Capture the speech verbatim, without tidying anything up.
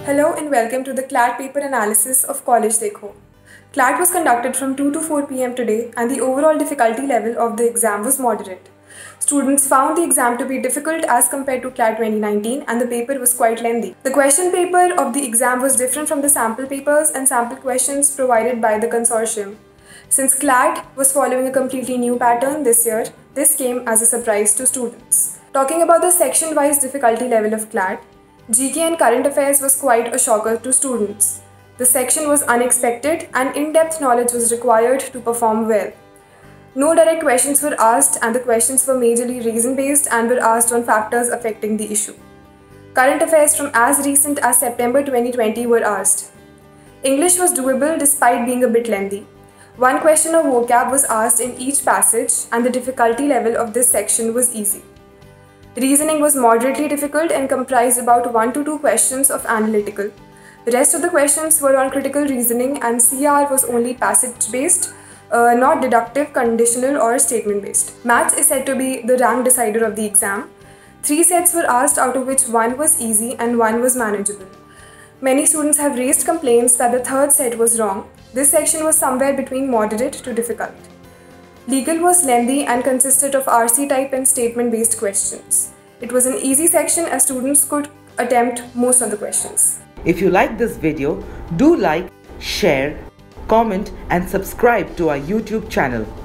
Hello and welcome to the C L A T paper analysis of College Dekho. C L A T was conducted from two to four p m today and the overall difficulty level of the exam was moderate. Students found the exam to be difficult as compared to C L A T twenty nineteen and the paper was quite lengthy. The question paper of the exam was different from the sample papers and sample questions provided by the consortium. Since C L A T was following a completely new pattern this year, this came as a surprise to students. Talking about the section-wise difficulty level of C L A T, G K and current affairs was quite a shocker to students. The section was unexpected and in-depth knowledge was required to perform well. No direct questions were asked and the questions were majorly reason-based and were asked on factors affecting the issue. Current affairs from as recent as September twenty twenty were asked. English was doable despite being a bit lengthy. One question of vocab was asked in each passage and the difficulty level of this section was easy. Reasoning was moderately difficult and comprised about one to two questions of analytical. The rest of the questions were on critical reasoning and C R was only passage-based, uh, not deductive, conditional or statement-based. Maths is said to be the rank decider of the exam. Three sets were asked, out of which one was easy and one was manageable. Many students have raised complaints that the third set was wrong. This section was somewhere between moderate to difficult. Legal was lengthy and consisted of R C type and statement-based questions. It was an easy section as students could attempt most of the questions. If you like this video, do like, share, comment and subscribe to our YouTube channel.